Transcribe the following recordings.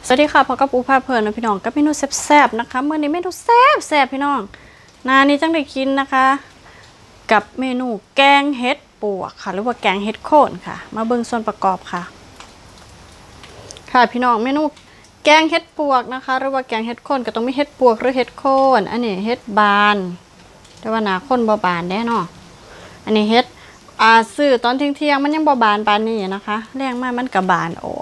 สวัสดีค่ะพบกับปูพาเพลินนะพี่น้องกับเมนูแซ่บๆนะคะเมื่อนี้เมนูแซ่บพี่น้องนานี้จังได้กินนะคะกับเมนูแกงเห็ดปวกค่ะหรือว่าแกงเห็ดโคนค่ะมาเบิ่งส่วนประกอบค่ะพี่น้องเมนูแกงเห็ดปวกนะคะหรือว่าแกงเห็ดโคนก็ต้องมีเห็ดปวกหรือเห็ดโคนอันนี้เห็ดบานแต่ว่าหนาคนบ่บานแน่นอนอันนี้เห็ดซื้อตอนเที่ยงมันยังบ่บานปานนี้นะคะแรงมากมันกับบานออก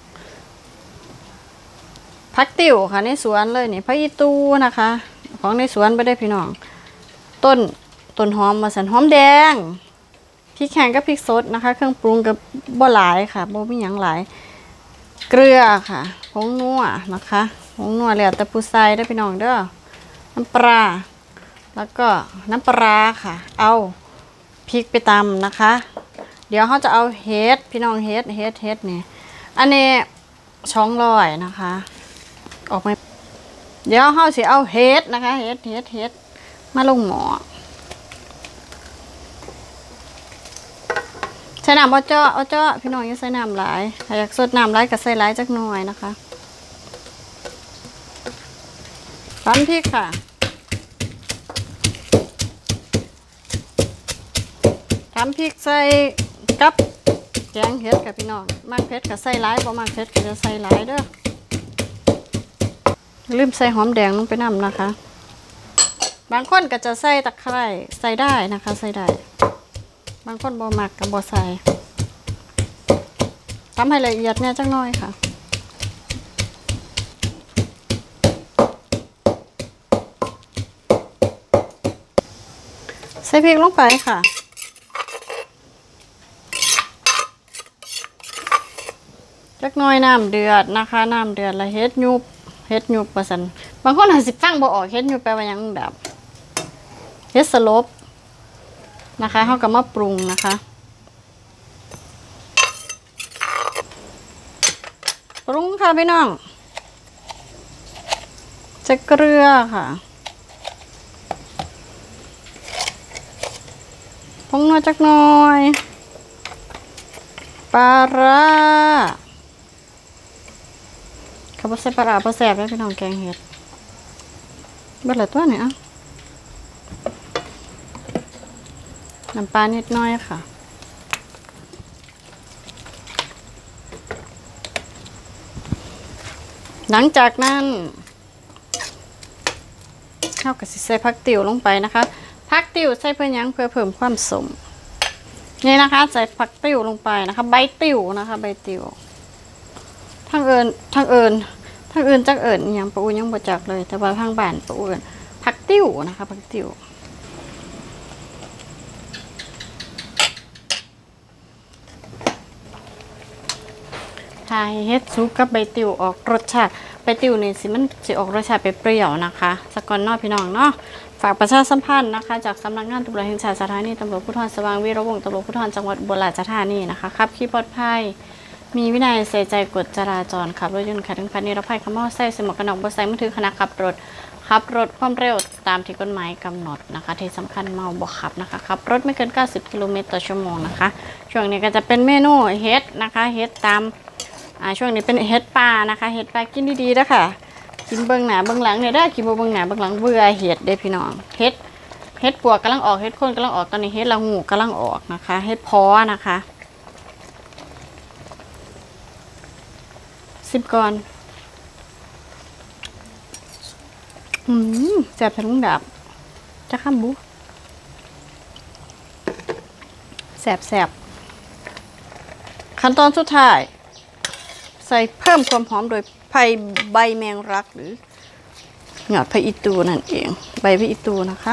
ผักติ๋วค่ะในสวนเลยนี่ผักอีตูนะคะของในสวนไปได้พี่น้องต้นหอมมาสันหอมแดงพริกแห้งกับพริกสดนะคะเครื่องปรุงกับบ่หลายค่ะบ่มีหยังหลายเกลือค่ะผงนัวนะคะผงนัวแล้วแต่ผู้ใส่ได้พี่น้องเด้อน้ำปลาแล้วก็น้ำปลาค่ะเอาพริกไปตำนะคะเดี๋ยวเขาจะเอาเห็ดพี่น้องเห็ดนี่อันนี้200นะคะออกมาเดี๋ยวเขาสิเอาเห็ดนะคะเห็ดมาลงหม้อใส่น้ำเอาเจาะพี่น้องอย่าใส่น้ำหลายถ้าอยากสดน้ำหลายก็ใส่หลายจักหน่อยนะคะตำพริกค่ะตำพริกใส่กับแกงเห็ดกับพี่น้องมากเผ็ดก็ใส่หลายบ่มากเผ็ดก็จะใส่หลายเด้อลืมใส่หอมแดงลงไปนำนะคะบางคนก็จะใส่ตะไคร้ใส่ได้นะคะใส่ได้บางคนบ่มักกับบ่ใส่ทำให้ละเอียดเนี่ยจังน้อยค่ะใส่พริกลงไปค่ะจักน้อยน้ำเดือดนะคะน้ำเดือดแล้วเฮ็ดยุบว่าซั่นบางคนอาจสิฟังบ่ออกเฮ็ดยุบแปลว่าหยังแบบเฮ็ดสลบนะคะเฮาก็มาปรุงนะคะปรุงค่ะพี่น้องจะเกลือค่ะผงนัวจักหน่อยปลาร้าเขาบอกใส่ปลาร้าบ่แซ่บแล้วพี่น้องแกงเห็ดเบิดละตัวเนี่ยน้ำปลานิดน้อยค่ะหลังจากนั้นเราก็สิใส่ผักติ๋วลงไปนะคะผักติ๋วใส่เพื่อยังเพื่อเพิ่มความสมนี่นะคะใส่ผักติ๋วลงไปนะคะใบติ๋วนะคะใบติ๋วทั้งเอิญจักเอิญยังปะอูยังบ่จักเลยแต่ว่าทางบ้านปะอูเอิญผักติ๋วนะคะผักติ๋วทาเฮ็ดซุปกับใบติ๋วออกรสชาติใบติ๋วนี่สิมันสิออกรสชาติเปรี้ยวนะคะสกอนนอกพี่น้องเนาะฝากประชาสัมพันธ์นะคะจากสำนักงานตำรวจแห่งชาติสถานีตำรวจภูธรสว่างวีระวงศ์ตำรวจภูธรจังหวัดอุบลราชธานีนะคะขับขี่ปลอดภัยมีวินัยใส่ใจกฎจราจรขับรถยนต์ขัดถึงพันนิรภัยขโมยใส่สมกระนองบ่ใส่มือถือขณะขับรถความเร็วตามที่กฎหมายกำหนดนะคะที่สำคัญเมาบ่ขับนะคะขับรถไม่เกิน90กิโลเมตรต่อชั่วโมงนะคะช่วงนี้ก็จะเป็นเมนูเฮ็ดนะคะเฮ็ดตามช่วงนี้เป็นเฮ็ดปลานะคะเฮ็ดปลากินดีๆนะคะกินเบื้องหน้าเบื้องหลังเนี่ยได้กินเบื้องหน้าเบื้องหลังเบื่อเฮ็ดเด้พี่น้องเฮ็ดปวกกำลังออกเฮ็ดโคนกำลังออกตอนนี้เฮ็ดละงูกำลังออกนะคะเฮ็ดพอนะคะ10ก่อนแซ่บทะลุงดับจะข้ามบุแซ่บขั้นตอนสุดท้ายใส่เพิ่มความหอมโดยใบแมงรักหรือหยอดผักอีตูนั่นเองใบผักอีตูนะคะ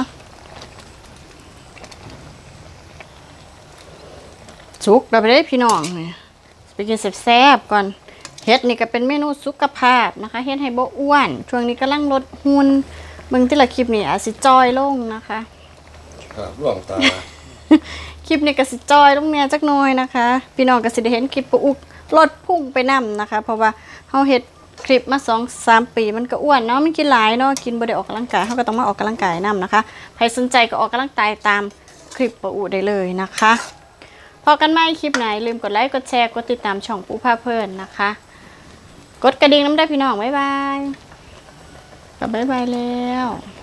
สุกเราไปได้พี่น้องเนี่ยไปกินแซ่บก่อนเฮ็ดนี่ก็เป็นเมนูสุขภาพนะคะเฮ็ดให้บ่อ้วนช่วงนี้กำลังลดหุ่นเบิ่งที่ละคลิปนี่อาจสิจอยลงนะคะร่วงตาคลิปนี้ก็สิจอยลงเนี่ยจักหน่อยนะคะพี่น้องก็สิได้เห็นคลิปปะอุกลดพุ่งไปนำนะคะเพราะว่าเฮาเฮ็ดคลิปมา 2-3 ปีมันก็อ้วนเนาะมันกินหลายเนาะกินบ่ได้ออกกำลังกายเฮาก็ต้องมาออกกำลังกายนำนะคะใครสนใจก็ออกกำลังกายตามคลิปปะอุได้เลยนะคะพอกันใหม่คลิปไหนลืมกดไลค์กดแชร์กดติดตามช่องปูพาเพลินนะคะกดกระดิ่งน้ำได้พี่น้องบ๊ายบายกับบ๊ายบายแล้ว